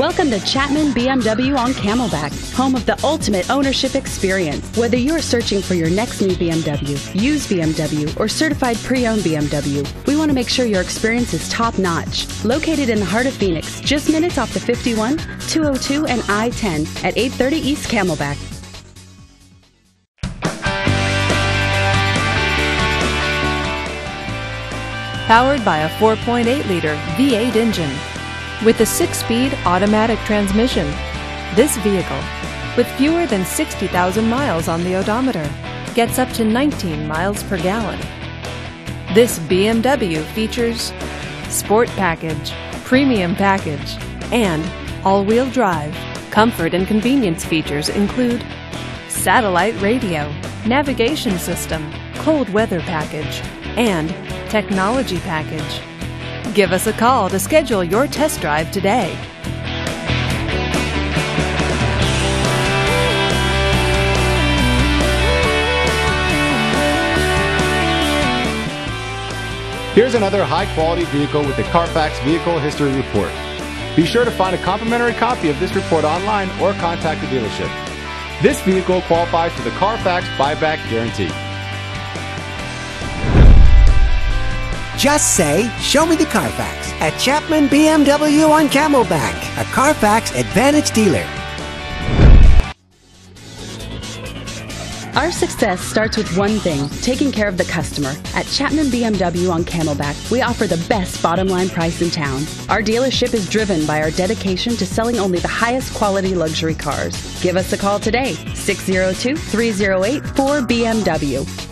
Welcome to Chapman BMW on Camelback, home of the ultimate ownership experience. Whether you're searching for your next new BMW, used BMW, or certified pre-owned BMW, we want to make sure your experience is top-notch. Located in the heart of Phoenix, just minutes off the 51, 202, and I-10 at 830 East Camelback. Powered by a 4.8-liter V8 engine with a 6-speed automatic transmission. This vehicle, with fewer than 60,000 miles on the odometer, gets up to 19 miles per gallon. This BMW features Sport Package, Premium Package, and all-wheel drive. Comfort and convenience features include satellite radio, navigation system, cold weather package, and technology package. Give us a call to schedule your test drive today. Here's another high-quality vehicle with the Carfax Vehicle History Report. Be sure to find a complimentary copy of this report online or contact the dealership. This vehicle qualifies for the Carfax Buyback Guarantee. Just say, "Show me the Carfax" at Chapman BMW on Camelback, a Carfax Advantage dealer. Our success starts with one thing, taking care of the customer. At Chapman BMW on Camelback, we offer the best bottom line price in town. Our dealership is driven by our dedication to selling only the highest quality luxury cars. Give us a call today, 602-308-4BMW.